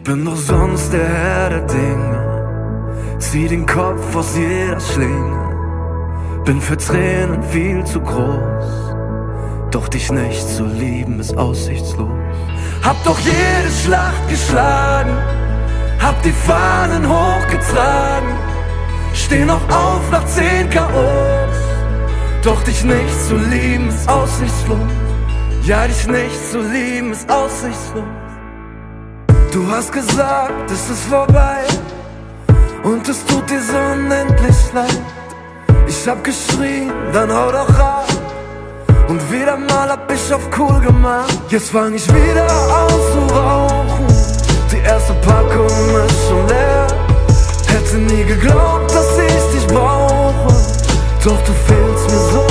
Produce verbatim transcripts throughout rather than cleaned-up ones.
bin doch sonst der Herr der Dinge, zieh den Kopf aus jeder Schlinge, bin für Tränen viel zu groß, doch dich nicht zu lieben ist aussichtslos. Hab doch jede Schlacht geschlagen, hab die Fahnen hochgetragen, steh noch auf nach zehn K Os, doch dich nicht zu lieben ist aussichtslos. Ja, dich nicht zu lieben ist aussichtslos. Du hast gesagt, es ist vorbei und es tut dir so unendlich leid. Ich hab geschrien, dann hau doch ab, und wieder mal hab ich auf cool gemacht. Jetzt fang ich wieder an zu rauchen, die erste Packung ist schon leer. Hätte nie geglaubt, dass ich dich brauche, doch du fehlst mir so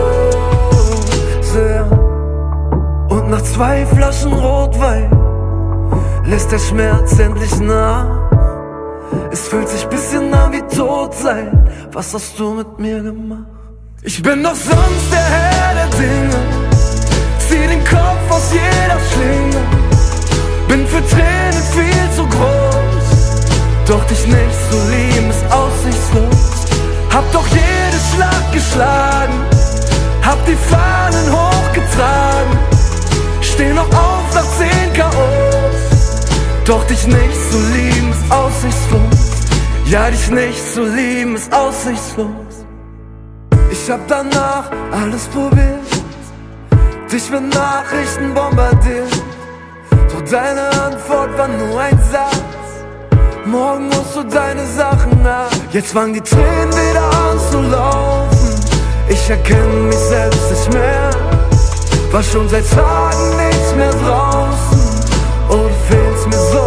sehr. Und nach zwei Flaschen Rotwein lässt der Schmerz endlich nach. Es fühlt sich bisschen an wie tot sein. Was hast du mit mir gemacht? Ich bin doch sonst der Herr der Dinge, zieh den Kopf aus jeder Schlinge, bin für Tränen viel zu groß, doch dich nicht zu lieben ist aussichtslos. Hab doch jede Schlacht geschlagen, hab die Fahnen hochgetragen, steh noch auf nach zehn K Os, doch dich nicht zu lieben ist aussichtslos. Ja, dich nicht zu lieben ist aussichtslos. Ich hab danach alles probiert, dich mit Nachrichten bombardiert, doch deine Antwort war nur ein Satz: morgen musst du deine Sachen nach. Jetzt fangen die Tränen wieder an zu laufen, ich erkenne mich selbst nicht mehr, war schon seit Tagen nicht mehr draußen, oh, du fehlst mir so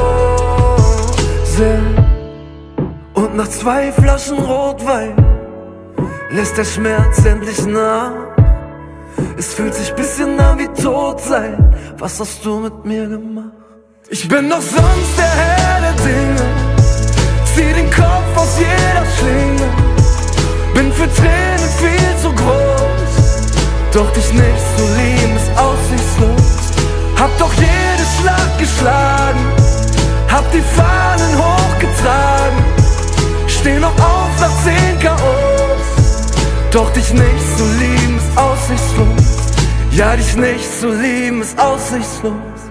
sehr. Und nach zwei Flaschen Rotwein lässt der Schmerz endlich nach. Es fühlt sich bisschen an wie tot sein. Was hast du mit mir gemacht? Ich bin doch sonst der Herr der Dinge, zieh den Kopf aus jeder Schlinge, bin für Tränen viel zu groß, doch dich nicht zu lieben ist aussichtslos. Hab doch jede Schlacht geschlagen, hab die Fahnen hochgetragen, steh noch auf nach zehn K Os, doch dich nicht zu lieben ist aussichtslos. Ja, dich nicht zu lieben ist aussichtslos.